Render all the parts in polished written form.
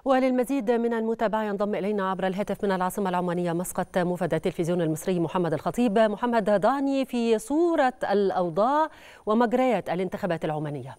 وللمزيد من المتابعة ينضم إلينا عبر الهاتف من العاصمة العمانية مسقط موفد التلفزيون المصري محمد الخطيب. محمد، ضعني في صورة الأوضاع ومجريات الانتخابات العمانية.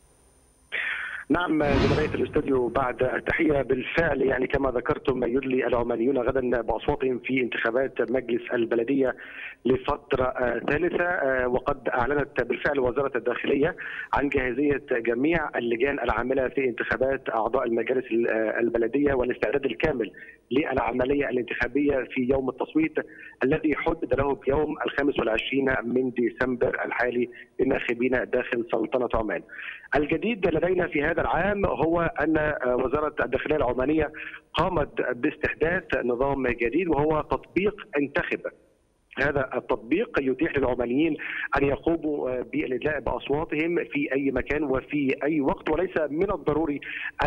نعم زملائي في الاستوديو، بعد التحيه بالفعل يعني كما ذكرتم يدلي العمانيون غدا باصواتهم في انتخابات مجلس البلديه لفتره ثالثه، وقد اعلنت بالفعل وزاره الداخليه عن جاهزيه جميع اللجان العامله في انتخابات اعضاء المجالس البلديه والاستعداد الكامل للعمليه الانتخابيه في يوم التصويت الذي حدد له بيوم 25 من ديسمبر الحالي للناخبين داخل سلطنه عمان. الجديد لدينا في هذا العام هو أن وزارة الداخلية العمانية قامت باستحداث نظام جديد وهو تطبيق انتخب. هذا التطبيق يتيح للعمانيين أن يقوموا بالإدلاء بأصواتهم في أي مكان وفي أي وقت، وليس من الضروري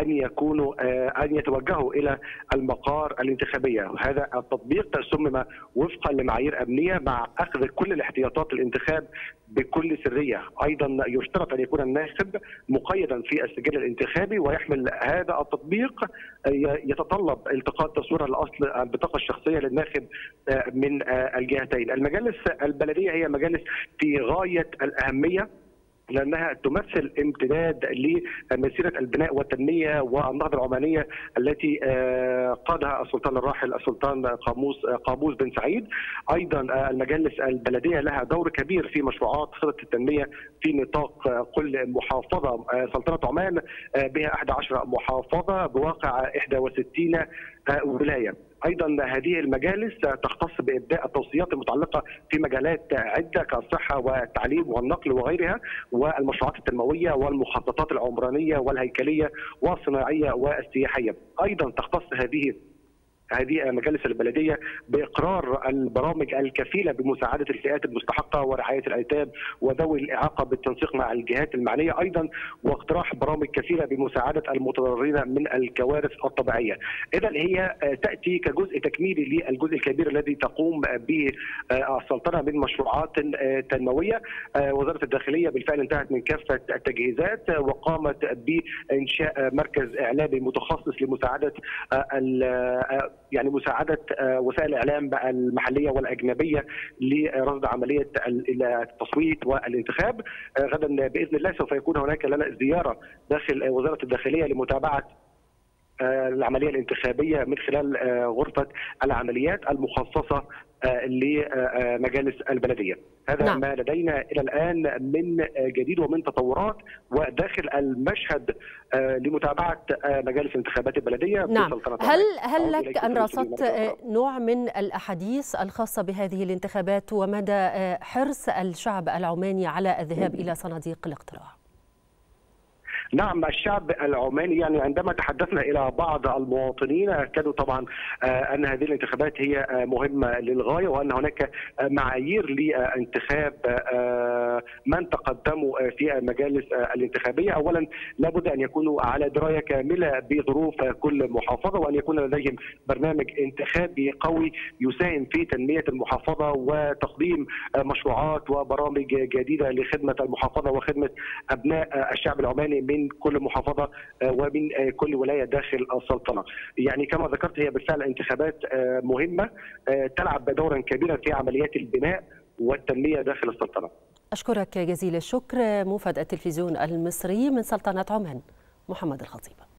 أن يتوجهوا إلى المقار الانتخابية. هذا التطبيق صمم وفقا لمعايير أمنية مع أخذ كل الاحتياطات الانتخاب بكل سرية. أيضا يشترط أن يكون الناخب مقيدا في السجل الانتخابي، ويحمل هذا التطبيق يتطلب التقاط تصوير الأصل البطاقة الشخصية للناخب من الجهتين. المجالس البلدية هي مجالس في غاية الأهمية لأنها تمثل امتداد لمسيرة البناء والتنمية والنهضة العمانية التي قادها السلطان الراحل السلطان قابوس بن سعيد. أيضا المجالس البلدية لها دور كبير في مشروعات خطط التنمية في نطاق كل محافظة. سلطنة عمان بها 11 محافظة بواقع 61 ولاية. ايضا هذه المجالس تختص بابداء التوصيات المتعلقه في مجالات عده كالصحه والتعليم والنقل وغيرها، والمشروعات التنمويه والمخططات العمرانيه والهيكليه والصناعيه والسياحيه. ايضا تختص هذه المجالس البلديه باقرار البرامج الكفيله بمساعده الفئات المستحقه ورعايه الايتام وذوي الاعاقه بالتنسيق مع الجهات المعنيه، ايضا واقتراح برامج كفيله بمساعده المتضررين من الكوارث الطبيعيه. اذا هي تاتي كجزء تكميلي للجزء الكبير الذي تقوم به السلطنه من مشروعات تنمويه. وزاره الداخليه بالفعل انتهت من كافه التجهيزات وقامت بانشاء مركز اعلامي متخصص لمساعده مساعدة وسائل الإعلام المحلية والأجنبية لرصد عملية التصويت والانتخاب. غدا بإذن الله سوف يكون هناك لنا زيارة داخل وزارة الداخلية لمتابعة العملية الانتخابية من خلال غرفة العمليات المخصصة لمجالس البلدية. هذا نعم. ما لدينا إلى الآن من جديد ومن تطورات وداخل المشهد لمتابعة مجالس الانتخابات البلدية. نعم. هل لك أن رصدت نوع من الأحاديث الخاصة بهذه الانتخابات ومدى حرص الشعب العماني على الذهاب إلى صناديق الاقتراع؟ نعم، الشعب العماني يعني عندما تحدثنا الى بعض المواطنين اكدوا طبعا ان هذه الانتخابات هي مهمه للغايه، وان هناك معايير لانتخاب من تقدموا في المجالس الانتخابيه. اولا لابد ان يكونوا على درايه كامله بظروف كل محافظه، وان يكون لديهم برنامج انتخابي قوي يساهم في تنميه المحافظه وتقديم مشروعات وبرامج جديده لخدمه المحافظه وخدمه ابناء الشعب العماني من كل محافظه ومن كل ولايه داخل السلطنه. يعني كما ذكرت هي بالفعل انتخابات مهمه تلعب دورا كبيرا في عمليات البناء والتنميه داخل السلطنه. اشكرك جزيل الشكر موفد التلفزيون المصري من سلطنه عمان محمد الخطيب.